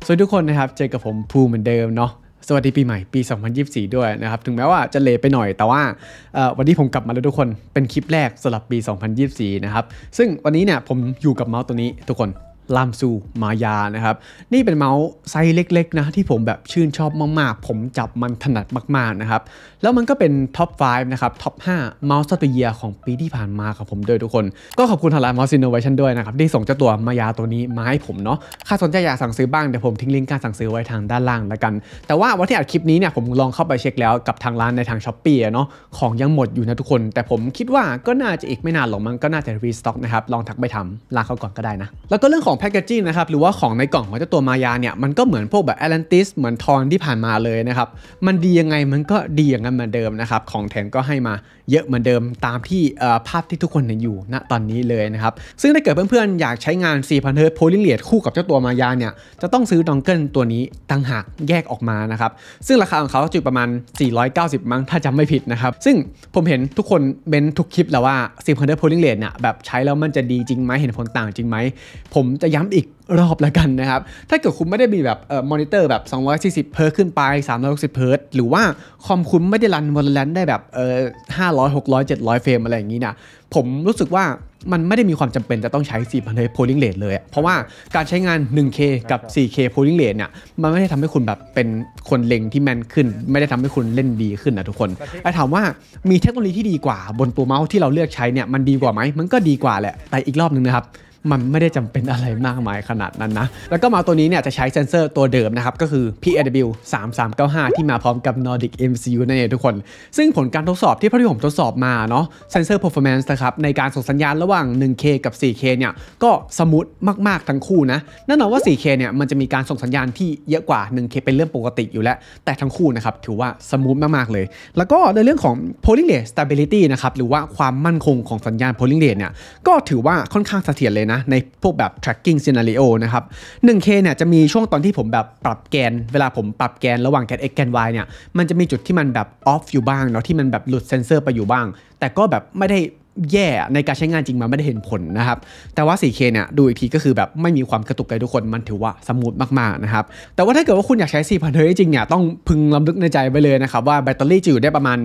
สวัสดีทุกคนนะครับเจอกับผมภูเหมือนเดิมเนาะสวัสดีปีใหม่ปี 2024 ด้วยนะครับถึงแม้ว่าจะเลทไปหน่อยแต่ว่าวันนี้ผมกลับมาแล้วทุกคนเป็นคลิปแรกสำหรับปี 2024 นะครับซึ่งวันนี้เนี่ยผมอยู่กับเมาส์ตัวนี้ทุกคนลามซูมายานะครับนี่เป็นเมาส์ไซส์เล็กๆนะที่ผมแบบชื่นชอบมากๆผมจับมันถนัดมากๆนะครับแล้วมันก็เป็นท็อป 5 นะครับท็อป 5 เมาส์ออฟเดอะเยียร์ของปีที่ผ่านมาครับผมด้วยทุกคนก็ขอบคุณทางร้าน Mouse Innovation ด้วยนะครับที่ส่งเจ้าตัวมายาตัวนี้มาให้ผมเนาะใครสนใจอยากสั่งซื้อบ้างเดี๋ยวผมทิ้งลิงก์การสั่งซื้อไว้ทางด้านล่างแล้วกันแต่ว่าวันที่อัดคลิปนี้เนี่ยผมลองเข้าไปเช็คแล้วกับทางร้านในทาง Shopee เนาะของยังหมดอยู่นะทุกคนแต่ผมคิดว่าก็น่าจะอีกไม่นานหรอกมันก็น่าจะรีสต็อกนะครับลองทักไปทำร้านเขาก่อนก็ได้นะแล้วก็เรื่องของแพคเกจจิ้งนะครับหรือว่าของในกล่องของเจ้าตัวมายาเนี่ยมันก็เหมือนพวกแบบแอตแลนติสเหมือนทอนที่ผ่านมาเลยนะครับมันดียังไงมันก็ดีอย่างนั้นเหมือนเดิมนะครับของแถมก็ให้มาเยอะเหมือนเดิมตามที่ภาพที่ทุกคนเห็นอยู่ณตอนนี้เลยนะครับซึ่งถ้าเกิดเพื่อนๆอยากใช้งาน 4,000 Hz Polling Rate คู่กับเจ้าตัวมายาเนี่ยจะต้องซื้อดองเกิลตัวนี้ต่างหากแยกออกมานะครับซึ่งราคาของเขาจะอยู่ประมาณ490มั้งถ้าจำไม่ผิดนะครับซึ่งผมเห็นทุกคนเม้นทุกคลิปแล้วว่า 4,000 Hz Polling Rate เนี่ยแบบใช้แล้วมันจะดีจริงไหมเห็นผลต่างจริงไหมผมจะย้ำอีกรอบแล้วกันนะครับถ้าเกิดคุณไม่ได้มีแบบมอนิเตอร์แบบ240เฮิร์ตซ์ขึ้นไป360เฮิร์ตซ์หรือว่าคอมคุณไม่ได้รัน Valorant ได้แบบ500 600 700เฟรมอะไรอย่างนี้นะผมรู้สึกว่ามันไม่ได้มีความจำเป็นจะต้องใช้ 4,000 Hz Polling Rate เลยเพราะว่าการใช้งาน 1K กับ 4K Polling Rate เนี่ยมันไม่ได้ทำให้คุณแบบเป็นคนเล็งที่แม่นขึ้นไม่ได้ทำให้คุณเล่นดีขึ้นนะทุกคนแต่ถามว่ามีเทคโนโลยีที่ดีกว่าบนตัวเมาส์ที่เราเลือกใช้เนี่ยมันดีกว่าไหมมันก็ดีกว่าแหละแต่อีกรอบนึงนะครับมันไม่ได้จำเป็นอะไรมากมายขนาดนั้นนะแล้วก็มาตัวนี้เนี่ยจะใช้เซนเซอร์ตัวเดิมนะครับก็คือ PAW 3395ที่มาพร้อมกับ Nordic MCU นั่นเองทุกคนซึ่งผลการทดสอบที่ผมทดสอบมาเนาะเซนเซอร์ performance นะครับในการส่งสัญญาณระหว่าง 1K กับ 4K เนี่ยก็สมูทมากๆทั้งคู่นะแน่นอนว่า 4K เนี่ยมันจะมีการส่งสัญญาณที่เยอะกว่า 1K เป็นเรื่องปกติอยู่แล้วแต่ทั้งคู่นะครับถือว่าสมูทมากๆเลยแล้วก็ในเรื่องของ polling rate stability นะครับหรือว่าความมั่นคงของสัญญาณ polling rate เนี่ยก็ถือว่าค่อนข้างเสถียรเลยนะในพวกแบบ tracking scenario นะครับ 1K เนี่ยจะมีช่วงตอนที่ผมแบบปรับแกนเวลาผมปรับแกนระหว่างแกน x แกน y เนี่ยมันจะมีจุดที่มันแบบ off อยู่บ้างเนาะที่มันแบบหลุดเซนเซอร์ไปอยู่บ้างแต่ก็แบบไม่ได้แย่ในการใช้งานจริงมันไม่ได้เห็นผลนะครับแต่ว่า 4K เนี่ยดูอีกทีก็คือแบบไม่มีความกระตุกเลยทุกคนมันถือว่าสมูทมากๆนะครับแต่ว่าถ้าเกิดว่าคุณอยากใช้ 4,000 Hz จริงเนี่ยต้องพึงลำลึกในใจไว้เลยนะครับว่าแบตเตอรี่จะอยู่ได้ประมาณ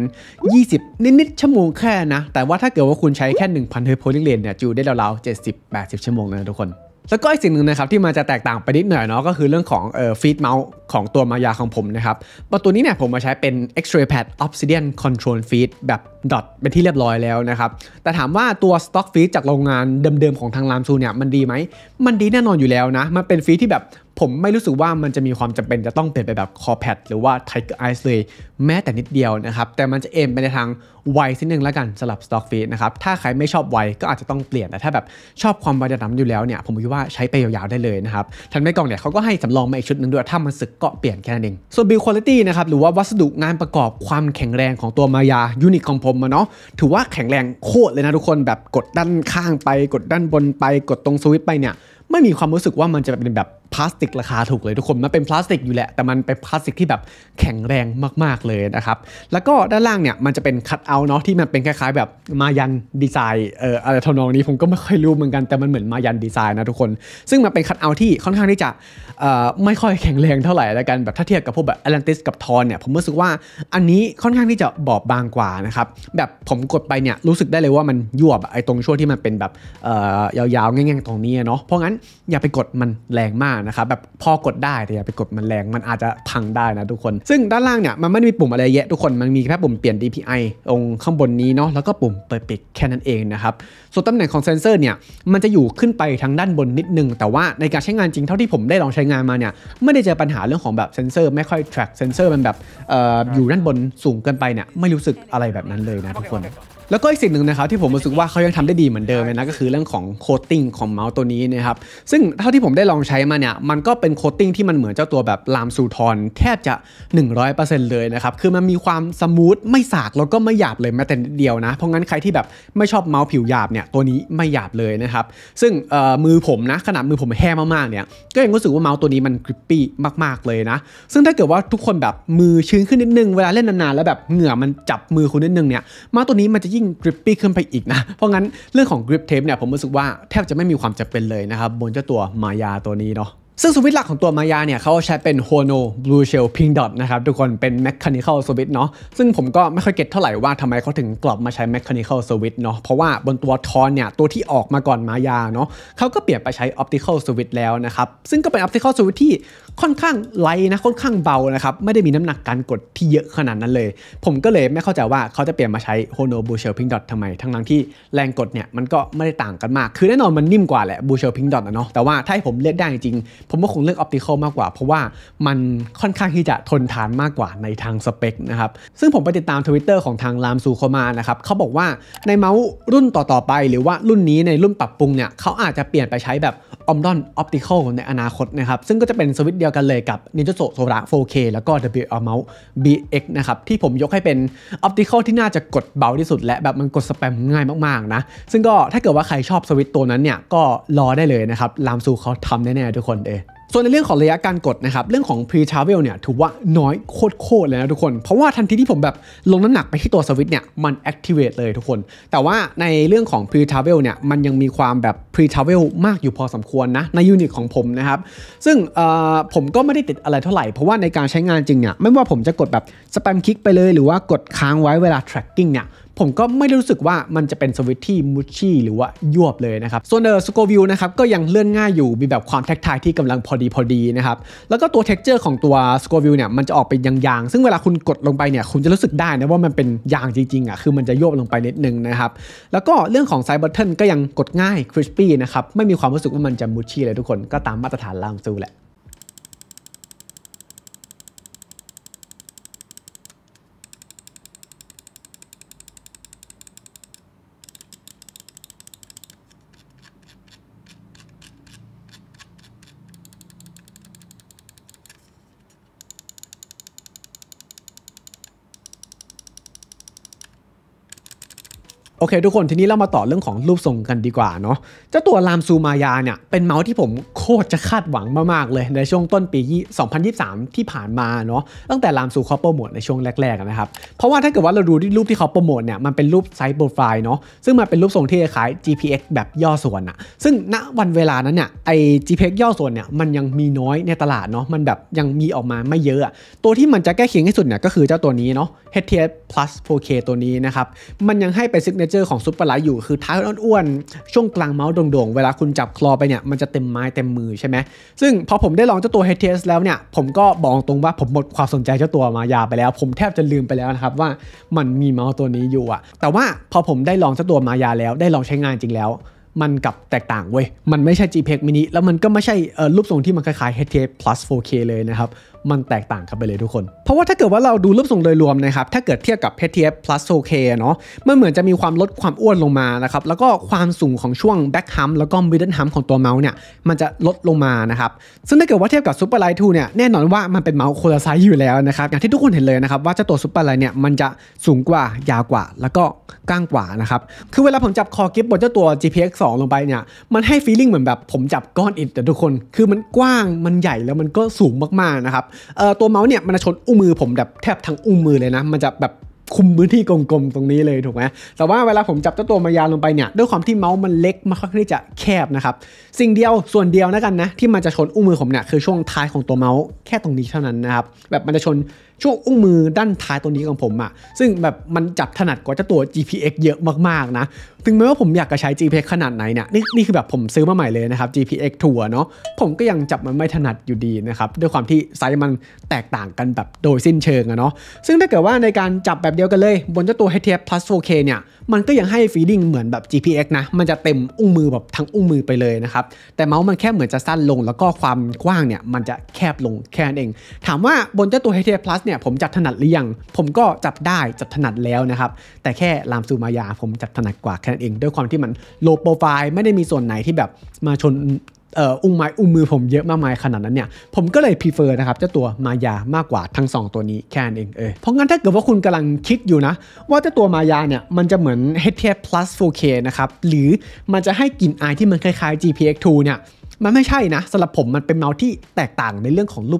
20นิดๆชั่วโมงแค่นะแต่ว่าถ้าเกิดว่าคุณใช้แค่ 1,000 Hz Polling Rate เนี่ยจะอยู่ได้ราวๆ70-80 ชั่วโมงนะทุกคนแล้วก็อีกสิ่งหนึ่งนะครับที่มันจะแตกต่างไปนิดหน่อยเนาะก็คือเรื่องของฟีดเมาส์ของตัวมายาของผมนะครับตัวนี้เนี่ยผมมาใช้เป็น X-Ray Pad Obsidian Control Feed แบบดอทเป็นที่เรียบร้อยแล้วนะครับแต่ถามว่าตัว Stock Feed จากโรงงานเดิมๆของทางลามซูเนี่ยมันดีไหมมันดีแน่นอนอยู่แล้วนะมันเป็นฟีดที่แบบผมไม่รู้สึกว่ามันจะมีความจำเป็นจะต้องเปลี่ยนไปแบบ Core Pad หรือว่า Tiger Eyes เลยแม้แต่นิดเดียวนะครับแต่มันจะเอมไปในทางไวนิดนึงแล้วกันสำหรับ Stock Feed นะครับถ้าใครไม่ชอบไวก็อาจจะต้องเปลี่ยนแต่ถ้าแบบชอบความไวระดับอยู่แล้วเนี่ยผมคิดว่าใช้ไปยาวๆได้เลยนะครับทันไม่กล่องเนี่ยเขาก็ให้สำรองมาอีกชุดนึงด้วยถ้ามันสึกก็เปลี่ยนแค่นั้นเองส่วน Build Quality นะครับหรือว่าวัสดุงานประกอบความแข็งแรงของตัวมายายูนิตของผมเนาะถือว่าแข็งแรงโคตรเลยนะทุกคนแบบกดด้านข้างไปกดด้านบนไปกดตรงสวิตช์ไปเนี่ยไม่มีความรู้สึกว่ามันจะเป็นแบบพลาสติกราคาถูกเลยทุกคนมันเป็นพลาสติกอยู่แหละแต่มันเป็นพลาสติกที่แบบแข็งแรงมากๆเลยนะครับแล้วก็ด้านล่างเนี่ยมันจะเป็นคัทเอาท์เนาะที่มันเป็นคล้ายๆแบบมายันดีไซน์อะไรทำนองนี้ผมก็ไม่ค่อยรู้เหมือนกันแต่มันเหมือนมายันดีไซน์นะทุกคนซึ่งมันเป็นคัทเอาท์ที่ค่อนข้างที่จะไม่ค่อยแข็งแรงเท่าไหร่แล้วกันแบบถ้าเทียบกับพวกแบบแอตแลนติสกับทอนเนี่ยผมรู้สึกว่าอันนี้ค่อนข้างที่จะบอบบางกว่านะครับแบบผมกดไปเนี่ยรู้สึกได้เลยว่ามันยั่วไอ้ตรงช่วงที่มันเป็นแบบยาวๆแง่งๆตรงนี้เนาะเพราะงั้นอย่าไปกดมันแรงมากนะครับแบบพอกดได้แต่อย่าไปกดมันแรงมันอาจจะพังได้นะทุกคนซึ่งด้านล่างเนี่ยมันไม่ได้มีปุ่มอะไรเยอะทุกคนมันมีแค่ปุ่มเปลี่ยน DPI ตรงข้างบนนี้เนาะแล้วก็ปุ่มเปิดปิดแค่นั้นเองนะครับส่วนตำแหน่งของเซนเซอร์เนี่ยมันจะอยู่ขึ้นไปทางด้านบนนิดนึงแต่ว่าในการใช้งานจริงเท่าที่ผมได้ลองใช้งานมาเนี่ยไม่ได้เจอปัญหาเรื่องของแบบเซนเซอร์ไม่ค่อย track เซนเซอร์มันแบบอยู่ด้านบนสูงเกินไปเนี่ยไม่รู้สึกอะไรแบบนั้นเลยนะทุกคนแล้วก็อีกสิ่งหนึ่งนะครับที่ผมรู้สึกว่าเขายังทำได้ดีเหมือนเดิมเลยนะก็คือเรื่องของโคตติ้งของเมาส์ตัวนี้นะครับซึ่งเท่าที่ผมได้ลองใช้มาเนี่ยมันก็เป็นโคตติ้งที่มันเหมือนเจ้าตัวแบบลามซูทอนแทบจะ 100% เลยนะครับคือมันมีความสมูทไม่สากแล้วก็ไม่หยาบเลยแม้แต่นิดเดียวนะเพราะงั้นใครที่แบบไม่ชอบเมาส์ผิวหยาบเนี่ยตัวนี้ไม่หยาบเลยนะครับซึ่งมือผมนะขนาดมือผมแห้งมากๆเนี่ยก็ยังรู้สึกว่าเมาส์ตัวนี้มันกริปปี้มากๆเลยนะซึ่งถ้าเกิดว่าทุกคนแบบมือชื้นขึ้นนิดนึงเวลาเล่นนานๆแล้วแบบเหงื่อมันจับมือคุณนิดนึงเนี่ยเมาส์ตัวนี้มันจะยิ่งกริปปี้ขึ้นไปอีกนะเพราะงั้นเรื่องของ grip tape เนี่ยผมรู้สึกว่าแทบจะไม่มีความจำเป็นเลยนะครับบนเจ้าตัวมายาตัวนี้เนาะซึ่งสวิตช์หลักของตัวมายาเนี่ยเขาใช้เป็น Hono Blue Shell Pink Dot นะครับทุกคนเป็น Mechanical Switch เนาะซึ่งผมก็ไม่ค่อยเก็ตเท่าไหร่ว่าทำไมเขาถึงกลับมาใช้ Mechanical Switch เนาะเพราะว่าบนตัวทอนเนี่ยตัวที่ออกมาก่อนมายาเนาะเขาก็เปลี่ยนไปใช้ Optical Switch แล้วนะครับซึ่งก็เป็น Optical Switch ที่ค่อนข้างไลท์นะค่อนข้างเบานะครับไม่ได้มีน้ำหนักการกดที่เยอะขนาดนั้นเลยผมก็เลยไม่เข้าใจว่าเขาจะเปลี่ยนมาใช้ Hono Blue Shell Pink Dot ทำไมทั้งที่แรงกดเนี่ยมันก็ไม่ได้ต่างกันมากคือแน่นอนมันนิ่มกว่าแหละ Blue Shell Pink Dot เนาะแต่ว่าถ้าให้ผมเลือกได้จริงๆผมก็คงเลือก Optical มากกว่าเพราะว่ามันค่อนข้างที่จะทนทานมากกว่าในทางสเปคนะครับซึ่งผมไปติดตาม Twitter ของทางรามซูโคมานะครับเขาบอกว่าในเมาส์รุ่นต่อๆไปหรือว่ารุ่นนี้ในรุ่นปรับปรุงเนี่ยเขาอาจจะเปลี่ยนไปใช้แบบ Omron Optical ในอนาคตนะครับซึ่งก็จะเป็นสวิตช์เดียวกันเลยกับ Ninjato Sora 4K แล้วก็ WL Mouse BX นะครับที่ผมยกให้เป็น Optical ที่น่าจะกดเบาที่สุดและแบบมันกดสแปมง่ายมากๆนะซึ่งก็ถ้าเกิดว่าใครชอบสวิตช์ตัวนั้นเนี่ยก็รอได้เลยนะครับรามซูเขาทำแน่ๆทุกคนส่วนในเรื่องของระยะการกดนะครับเรื่องของ pre-travel เนี่ยถือว่าน้อยโคตรเลยนะทุกคนเพราะว่าทันทีที่ผมแบบลงน้ำหนักไปที่ตัวสวิตช์เนี่ยมัน activate เลยทุกคนแต่ว่าในเรื่องของ pre-travel เนี่ยมันยังมีความแบบ pre-travel มากอยู่พอสมควรนะในยูนิตของผมนะครับซึ่งผมก็ไม่ได้ติดอะไรเท่าไหร่เพราะว่าในการใช้งานจริงเนี่ยไม่ว่าผมจะกดแบบ spam click ไปเลยหรือว่ากดค้างไว้เวลา tracking เนี่ยผมก็ไม่ได้รู้สึกว่ามันจะเป็นสวิตช์ที่มุชชี่หรือว่ายวบเลยนะครับส่วนสโกวิลนะครับก็ยังเลื่อนง่ายอยู่มีแบบความแท็กทายที่กำลังพอดีนะครับแล้วก็ตัวเท็กเจอร์ของตัวสโกวิลเนี่ยมันจะออกเป็นยางๆซึ่งเวลาคุณกดลงไปเนี่ยคุณจะรู้สึกได้นะว่ามันเป็นยางจริงๆอ่ะคือมันจะโยบลงไปนิดนึงนะครับแล้วก็เรื่องของไซด์บัตเทิลก็ยังกดง่ายคริสปี้นะครับไม่มีความรู้สึกว่ามันจะมุชชี่เลยทุกคนก็ตามมาตรฐานรามซูแหละโอเคทุกคนทีนี้เรามาต่อเรื่องของรูปทรงกันดีกว่าเนาะเจ้าตัวรามซูมายาเนี่ยเป็นเมาส์ที่ผมโคตรจะคาดหวังมากๆเลยในช่วงต้นปี 2023 ที่ผ่านมาเนาะตั้งแต่รามซูเขาโปรโมทในช่วงแรกๆนะครับเพราะว่าถ้าเกิดว่าเราดูที่รูปที่เขาโปรโมทเนี่ยมันเป็นรูปไซส์โปรไฟล์เนาะซึ่งมันเป็นรูปทรงที่คล้าย GPX แบบย่อส่วนอะซึ่งณวันเวลานั้นเนี่ยไอ GPX ย่อส่วนเนี่ยมันยังมีน้อยในตลาดเนาะมันแบบยังมีออกมาไม่เยอะตัวที่มันจะใกล้เคียงที่สุดเนี่ยก็คือเจ้าตัวนี้เนาะ HTS Plus 4K ตัวนี้นะครับมันยังให้เป็นซิกเนเจอร์ของซุปเปอร์ไลท์อยู่คือท้ายอ้วนๆช่วงกลางเมาส์โด่งๆเวลาคุณจับคลอไปเนี่ยมันจะเต็มไม้เต็มมือใช่ไหมซึ่งพอผมได้ลองเจ้าตัว HTS แล้วเนี่ยผมก็บอกตรงว่าผมหมดความสนใจเจ้าตัวมายาไปแล้วผมแทบจะลืมไปแล้วนะครับว่ามันมีเมาส์ตัวนี้อยู่อะแต่ว่าพอผมได้ลองเจ้าตัวมายาแล้วได้ลองใช้งานจริงแล้วมันกับแตกต่างเว้ยมันไม่ใช่ JPEG mini แล้วมันก็ไม่ใช่รูปทรงที่มันคล้ายๆ HTS Plus 4K เลยนะครับมันแตกต่างกันไปเลยทุกคนเพราะว่าถ้าเกิดว่าเราดูรูปทรงโดยรวมนะครับถ้าเกิดเทียบกับ HTS Plus 4K เนาะมันเหมือนจะมีความลดความอ้วนลงมานะครับแล้วก็ความสูงของช่วง back hump แล้วก็ middle hump ของตัวเมาส์เนี่ยมันจะลดลงมานะครับซึ่งถ้าเกิดว่าเทียบกับ Superlight 2เนี่ยแน่นอนว่ามันเป็นเมาส์คนละไซส์อยู่แล้วนะครับอย่างที่ทุกคนเห็นเลยนะครับว่าเจ้าตัว Superlight เนี่ยมันจะสูงกว่ายาวกว่าแล้วก็กว้างกว่านะครับคือเวลาผมจับคอกิฟบนเจ้าตัว GPX 2 ลงไปเนี่ยมันให้ feeling เหมือนแบบผมจับก้อนอิฐแต่ทุกคนคือมันกว้างมันใหญ่แล้วมันก็สูงมากๆนะครับตัวเมาส์เนี่ยมันจะชนอุ้งมือผมแบบแทบทั้งอุ้งมือเลยนะมันจะแบบคุมพื้นที่กลมๆตรงนี้เลยถูกไหมแต่ว่าเวลาผมจับเจ้าตัวมายาลงไปเนี่ยด้วยความที่เมาส์มันเล็กมันค่อนข้างที่จะแคบนะครับสิ่งเดียวส่วนเดียวนะกันนะที่มันจะชนอุ้งมือผมเนี่ยคือช่วงท้ายของตัวเมาส์แค่ตรงนี้เท่านั้นนะครับแบบมันจะชนช่วงอุ้งมือด้านท้ายตรงนี้ของผมอะซึ่งแบบมันจับถนัดกว่าเจ้าตัว GPX เยอะมากๆนะถึงแม้ว่าผมอยากจะใช้ GPX ขนาดไหนเนี่ยนี่คือแบบผมซื้อมาใหม่เลยนะครับ GPX 2เนาะผมก็ยังจับมันไม่ถนัดอยู่ดีนะครับด้วยความที่ไซส์มันแตกต่างกันแบบโดยสิ้นเชิงอะเนาะซึ่งถ้าเกิดว่าในการจับแบบเดียวกันเลยบนเจ้าตัว HTS Plus 4K เนี่ยมันก็ยังให้ feeling เหมือนแบบ GPX นะมันจะเต็มอุ้งมือแบบทั้งอุ้งมือไปเลยนะครับแต่เมาส์มันแค่เหมือนจะสั้นลงแล้วก็ความกว้างเนี่ยมันจะแคบลงแค่นั้นเองถามว่าบนเจ้าตัว HTS Plus เนี่ยผมจับถนัดหรือยังผมก็จับได้จับถนัดแล้วนะครับแต่แค่รามซูมายาผมจับถนัดกว่าแค่นั้นเองด้วยความที่มัน low profile ไม่ได้มีส่วนไหนที่แบบมาชนอุ้งไม้อุ้งมือผมเยอะมากมายขนาดนั้นเนี่ยผมก็เลย prefer นะครับเจ้าตัวมายามากกว่าทั้ง2ตัวนี้แค่นั้นเองเพราะงั้นถ้าเกิดว่าคุณกำลังคิดอยู่นะว่าเจ้าตัวมายาเนี่ยมันจะเหมือน HTS Plus 4K นะครับหรือมันจะให้กลิ่นอายที่มันคล้ายๆ GPX 2เนี่ยมันไม่ใช่นะสำหรับผมมันเป็นเมาส์ที่แตกต่างในเรื่องของรูปทรง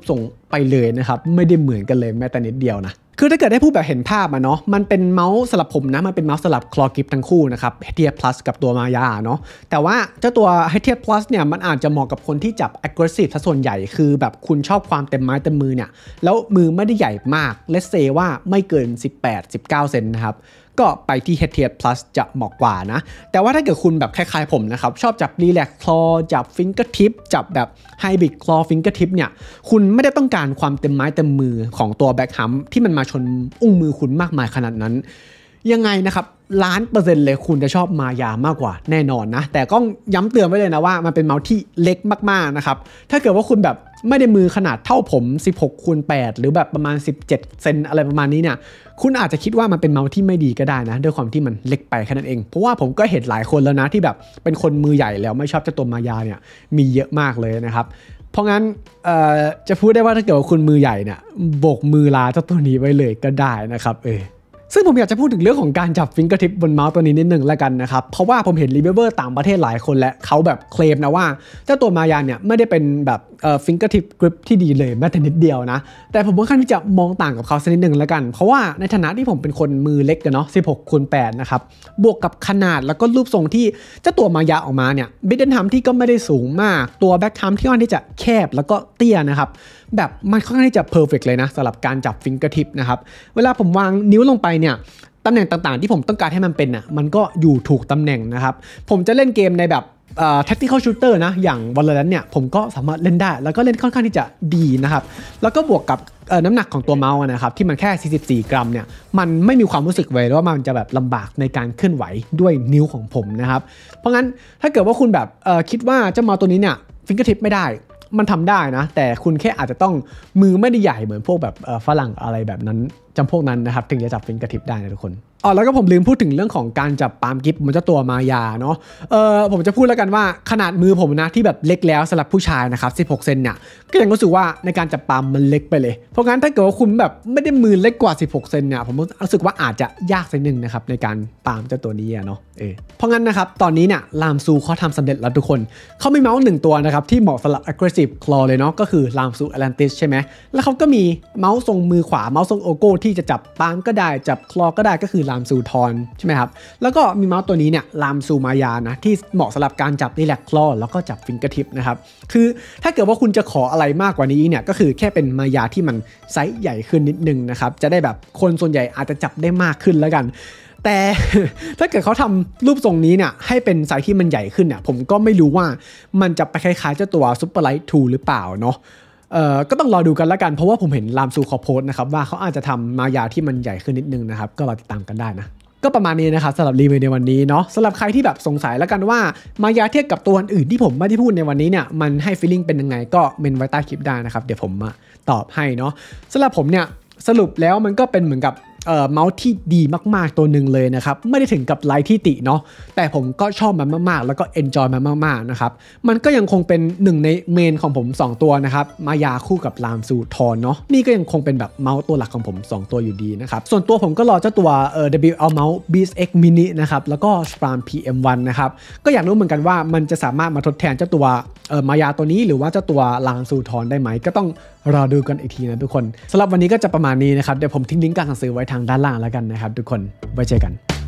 ไปเลยนะครับไม่ได้เหมือนกันเลยแม้แต่นิดเดียวนะคือถ้าเกิดได้พูดแบบเห็นภาพเนาะมันเป็นเมาส์สลับผมนะมันเป็นเมาส์สลับคลอกิฟทั้งคู่นะครับ HTF Plus กับตัวมายาเนาะแต่ว่าเจ้าตัว HTF Plus เนี่ยมันอาจจะเหมาะกับคนที่จับ aggressive ซะส่วนใหญ่คือแบบคุณชอบความเต็มไม้เต็มมือเนี่ยแล้วมือไม่ได้ใหญ่มาก let's say ว่าไม่เกิน18-19 เซนนะครับก็ไปที่ HTF Plus จะเหมาะกว่านะแต่ว่าถ้าเกิดคุณแบบคล้ายๆผมนะครับชอบจับ Relax Claw จับ Fingertip จับแบบ Hybrid Claw Fingertip เนี่ยคุณไม่ได้ต้องการความเต็มไม้เต็มมือของตัว Back Hump ที่มันมาชนอุ้งมือคุณมากมายขนาดนั้นยังไงนะครับ1,000,000%เลยคุณจะชอบมายามากกว่าแน่นอนนะแต่ก็ย้ำเตือนไว้เลยนะว่ามันเป็นเมาส์ที่เล็กมากๆนะครับถ้าเกิดว่าคุณแบบไม่ได้มือขนาดเท่าผม16x8หรือแบบประมาณ17 เซนอะไรประมาณนี้เนี่ยคุณอาจจะคิดว่ามันเป็นเมาส์ที่ไม่ดีก็ได้นะด้วยความที่มันเล็กไปแค่นั้นเองเพราะว่าผมก็เห็นหลายคนแล้วนะที่แบบเป็นคนมือใหญ่แล้วไม่ชอบเจ้าตัวมายาเนี่ยมีเยอะมากเลยนะครับเพราะงั้นจะพูดได้ว่าถ้าเกิดว่าคุณมือใหญ่เนี่ยโบกมือลาเจ้าตัวนี้ไว้เลยก็ได้นะครับซึ่งผมอยากจะพูดถึงเรื่องของการจับฟิงเกอร์ทิปบนเมาส์ตัวนี้นิดนึงแล้วกันนะครับเพราะว่าผมเห็นรีวิวเวอร์ต่างประเทศหลายคนและเขาแบบเคลมนะว่าเจ้าตัวมายาเนี่ยไม่ได้เป็นแบบฟิงเกอร์ทิปกริปที่ดีเลยแม้แต่นิดเดียวนะแต่ผมค่อนข้างที่จะมองต่างกับเขาสักนิดนึงแล้วกันเพราะว่าในฐานะที่ผมเป็นคนมือเล็กกันเนาะ16x8นะครับบวกกับขนาดแล้วก็รูปทรงที่เจ้าตัวมายาออกมาเนี่ยบิดเดิลฮัมที่ก็ไม่ได้สูงมากตัวแบ็คฮัมที่ค่อนข้างที่จะแคบแล้วก็เตี้ยนะครับแบบมันค่อนข้างที่จะเพอร์เฟกต์เลยนะสำหรับการจับฟิงเกอร์ทิปนะครับเวลาผมวางนิ้วลงไปเนี่ยตำแหน่งต่างๆที่ผมต้องการให้มันเป็นอ่ะมันก็อยู่ถูกตำแหน่งนะครับผมจะเล่นเกมในแบบtactical shooter นะอย่าง Valorant เนี่ยผมก็สามารถเล่นได้แล้วก็เล่นค่อนข้างที่จะดีนะครับแล้วก็บวกกับน้ำหนักของตัวเมาส์นะครับที่มันแค่44 กรัมเนี่ยมันไม่มีความรู้สึกเลยว่ามันจะแบบลำบากในการเคลื่อนไหวด้วยนิ้วของผมนะครับเพราะงั้นถ้าเกิดว่าคุณแบบคิดว่าเจ้าเมาส์ตัวนี้เนี่ยฟิงเกอร์ทิปไม่ได้มันทำได้นะแต่คุณแค่อาจจะต้องมือไม่ได้ใหญ่เหมือนพวกแบบฝรั่งอะไรแบบนั้นจำพวกนั้นนะครับถึงจะจับฟิงเกอร์ทิปได้นะทุกคนแล้วก็ผมลืมพูดถึงเรื่องของการจับปาล์มกิฟต์มันจะตัวมายาเนาะผมจะพูดแล้วกันว่าขนาดมือผมนะที่แบบเล็กแล้วสำหรับผู้ชายนะครับ16 เซนเนี่ยก็ยังรู้สึกว่าในการจับปาล์มมันเล็กไปเลยเพราะงั้นถ้าเกิดว่าคุณแบบไม่ได้มือเล็กกว่า16 เซนเนี่ยผมรู้สึกว่าอาจจะยากสักนึงนะครับในการปาล์มเจ้าตัวนี้เนาะเพราะงั้นนะครับตอนนี้เนี่ยลามซูเขาทำสำเร็จแล้วทุกคนเขามีเมาส์1ตัวนะครับที่เหมาะสำหรับ aggressive claw เลยเนาะก็คือลามซู Atlantis ใช่ไหมแล้วเขาก็มีเมาส์ทรงมือขวาเมาส์ทรงโอโก้ที่จะจับปาล์มก็ได้จับคลอก็ได้ก็คือลามซูทอนใช่ไหมครับแล้วก็มีเมาส์ตัวนี้เนี่ยลามซูมายานะที่เหมาะสำหรับการจับนี่แหละคลอแล้วก็จับฟิงเกอร์ทิปนะครับคือถ้าเกิดว่าคุณจะขออะไรมากกว่านี้เนี่ยก็คือแค่เป็นมายาที่มันไซส์ใหญ่ขึ้นนิดนึงนะครับจะได้แบบคนส่วนใหญ่อาจจะจับได้มากขึ้นแล้วกันแต่ ถ้าเกิดเขาทำรูปทรงนี้เนี่ยให้เป็นไซส์ที่มันใหญ่ขึ้นเนี่ยผมก็ไม่รู้ว่ามันจะไปคล้ายๆเจ้าตัวซุปเปอร์ไลท์2หรือเปล่าเนาะก็ต้องรอดูกันแล้วกันเพราะว่าผมเห็นลามซูเขาโพสต์นะครับว่าเขาอาจจะทำมายาที่มันใหญ่ขึ้นนิดนึงนะครับก็รอติดตามกันได้นะก็ประมาณนี้นะครับสำหรับรีวิวในวันนี้เนาะสำหรับใครที่แบบสงสัยแล้วกันว่ามายาเทียบกับตัวอื่นที่ผมไม่ได้พูดในวันนี้เนี่ยมันให้ฟีลลิ่งเป็นยังไงก็เมนไว้ใต้คลิปได้นะครับเดี๋ยวผมมาตอบให้เนาะสำหรับผมเนี่ยสรุปแล้วมันก็เป็นเหมือนกับเมาส์ที่ดีมากๆตัวหนึ่งเลยนะครับไม่ได้ถึงกับไร้ที่ติเนาะแต่ผมก็ชอบมันมากๆแล้วก็เอนจอยมันมากๆนะครับมันก็ยังคงเป็นหนึ่งในเมนของผม2ตัวนะครับมายาคู่กับลามซูทอนเนาะนี่ก็ยังคงเป็นแบบเมาส์ตัวหลักของผม2ตัวอยู่ดีนะครับส่วนตัวผมก็รอเจ้าตัว WL Mouse Beast X Mini นะครับแล้วก็ Sprint PM1 นะครับก็อยากรู้เหมือนกันว่ามันจะสามารถมาทดแทนเจ้าตัวมายาตัวนี้หรือว่าเจ้าตัวลามซูทอนได้ไหมก็ต้องรอดูกันอีกทีนะทุกคนสำหรับวันนี้ก็จะประมาณนี้นะครับเดี๋ยวผมทิ้งลิงก์การสั่งซื้อไว้ทางด้านล่างแล้วกันนะครับทุกคนไว้เจอกัน